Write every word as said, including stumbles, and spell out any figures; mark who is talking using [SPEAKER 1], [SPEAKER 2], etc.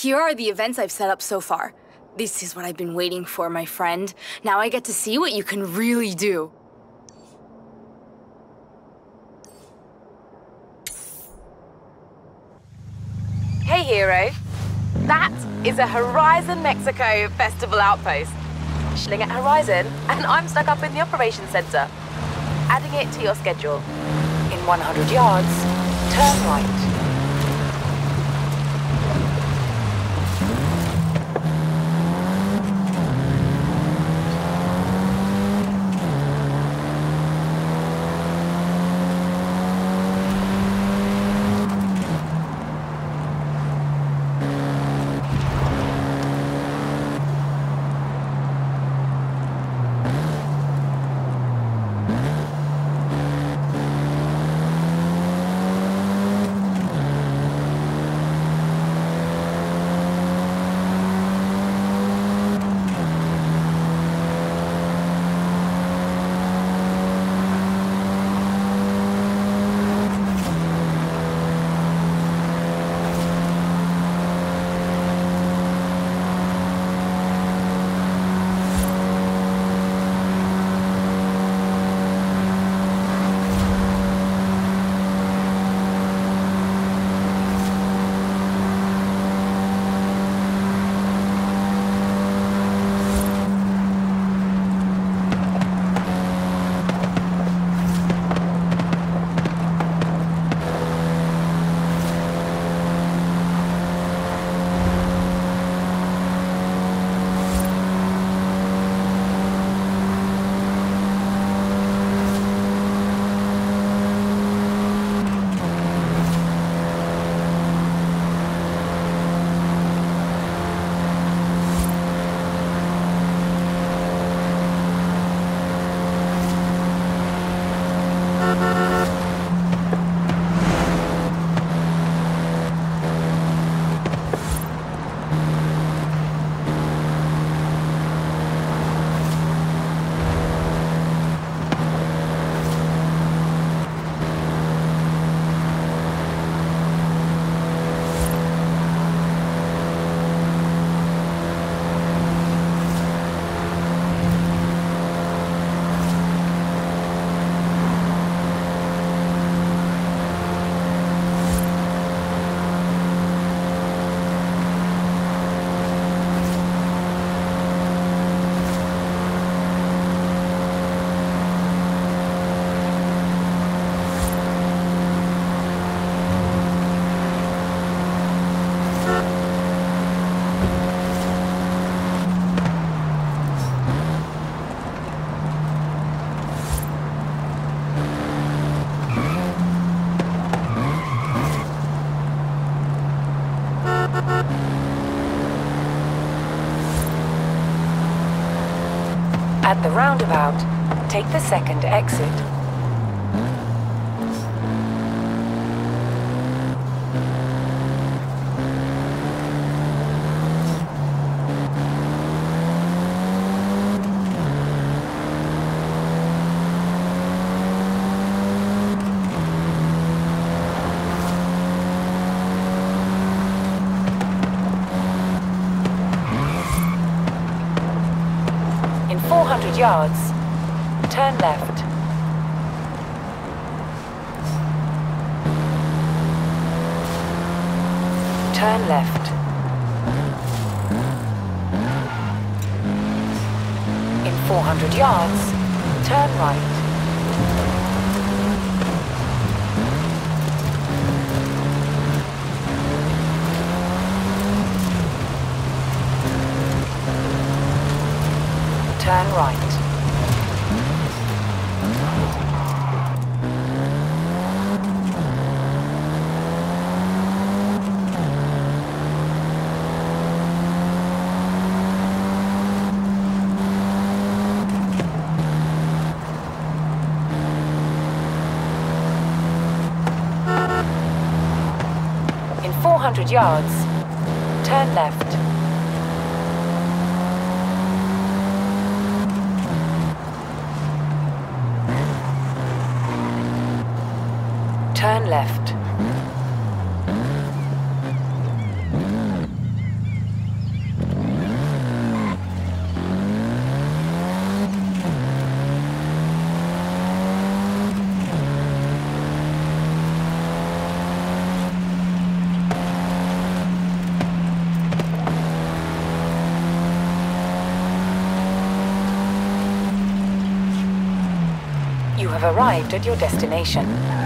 [SPEAKER 1] Here are the events I've set up so far. This is what I've been waiting for, my friend. Now I get to see what you can really do.
[SPEAKER 2] Hey, hero. That is a Horizon Mexico Festival outpost. Chilling at Horizon, and I'm stuck up in the operations center. Adding it to your schedule. In one hundred yards, turn right. At the roundabout, take the second exit. four hundred yards, turn left. Turn left. In four hundred yards, turn right. Turn right. In four hundred yards, turn left. Turn left.
[SPEAKER 3] arrived at your destination.